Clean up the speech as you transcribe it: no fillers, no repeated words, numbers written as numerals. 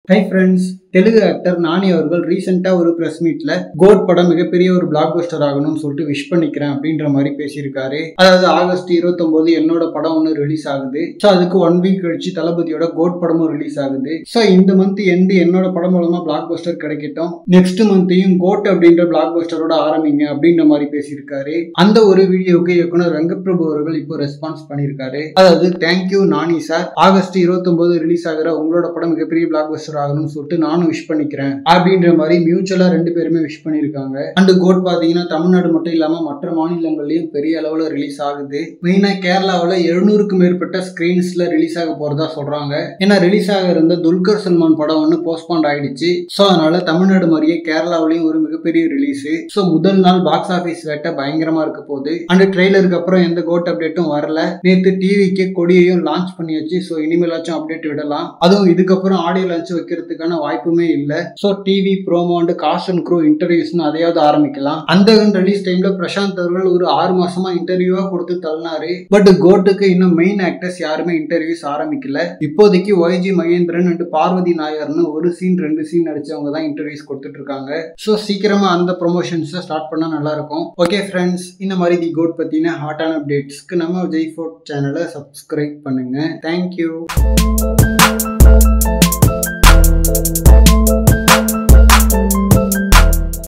Hi friends, Telugu actor Nani அவர்கள் ரீசெண்டா ஒரு பிரஸ் மீட்ல கோட் படம் மிகப்பெரிய ஒரு பிளாக் பஸ்டர் ஆகணும்னு சொல்லிட்டு விஷ் பண்ணிக்கிறேன் அப்படின்ற மாதிரி பேசியிருக்காரு. அதாவது ஆகஸ்ட் 29 என்னோட படம் ஒன்று ரிலீஸ் ஆகுது. ஸோ அதுக்கு 1 வீக் கழிச்சு தளபதியோட கோட் படமும் ரிலீஸ் ஆகுது. ஸோ இந்த மந்த் எண்டு என்னோட படம் மூலமா பிளாக் பஸ்டர் கிடைக்கட்டும், நெக்ஸ்ட் மந்த்தையும் கோட் அப்படின்ற பிளாக் பஸ்டரோட ஆரம்பிங்க அப்படின்ற மாதிரி பேசியிருக்காரு. அந்த ஒரு வீடியோவுக்கு இயக்குனர் வெங்கட்பிரபு அவர்கள் இப்போ ரெஸ்பான்ஸ் பண்ணியிருக்காரு. அதாவது thank you Nani sir, August 29 release ஆகிற உங்களோட படம் மிகப்பெரிய பிளாக் பஸ்டர் ஆகணும்னு சொல்லிட்டு நானும் விஷ் பண்ணிக்கிறேன் அப்படின்ற மாதிரி மியூச்சுவலா 2 பேருமே விஷ் பண்ணிருக்காங்க. அண்ட் கோட் பாத்தீங்கன்னா தமிழ்நாடு மட்டும் இல்லாம மற்ற மாநிலங்கள்லயும் பெரிய அளவுல ரிலீஸ் ஆகுது. மெயினா கேரளாவில் 700க்கும் மேற்பட்ட ஸ்கிரீன்ஸ்ல ரிலீஸ் ஆக போறதா சொல்றாங்க. ஏன்னா ரிலீஸ் ஆக இருந்த துல்கர் சல்மான் படம் ஒன்று போஸ்ட்பாண்ட் ஆயிடுச்சு. ஸோ அதனால தமிழ்நாடு மாதிரியே கேரளாவிலையும் ஒரு மிகப்பெரிய ரிலீஸ். ஸோ முதல் நாள் பாக்ஸ் ஆஃபீஸ் வேட்டை பயங்கரமா இருக்க போகுது. அண்ட் ட்ரெய்லருக்கு அப்புறம் எந்த கோட் அப்டேட்டும் வரல. நேற்று டிவிக்கு கொடியையும் லான்ச் பண்ணியாச்சு. ஸோ இனிமேலாச்சும் அப்டேட் விடலாம். அதுவும் இதுக்கப்புறம் ஆடியோ லான்ச் வைக்கிறதுக்கான வாய்ப்புமே இல்லை. So TV promo and cast and crew இன்டர்வியூஸ்னு அதையாவது ஆரம்பிக்கலாம். அந்த ரிலீஸ் டைம்ல பிரசாந்த் அவர்கள் ஒரு 6 மாசமா இன்டர்வியூவா கொடுத்து தள்ளினாரு. பட் கோட்டுக்கு இன்னும் மெயின் ஆக்டர்ஸ் யாருமே இன்டர்வியூஸ் ஆரம்பிக்கல. இப்போதைக்கு ஒய்ஜி மகேந்திரன் அண்ட் பார்வதி நாயர்னு ஒரு சீன் 2 சீன் நடிச்சவங்க தான் இன்டர்வியூஸ் கொடுத்துட்டு இருக்காங்க. ஸோ சீக்கிரமா அந்த ப்ரொமோஷன்ஸ் ஸ்டார்ட் பண்ணா நல்லா இருக்கும். ஓகே ஃப்ரெண்ட்ஸ், இந்த மாதிரி தி கோட் பத்தின ஹாட்டான அப்டேட்ஸ்க்கு நம்ம விஜய் ஃபோர்ட் சேனலை சப்ஸ்கிரைப் பண்ணுங்க. தேங்க்யூ.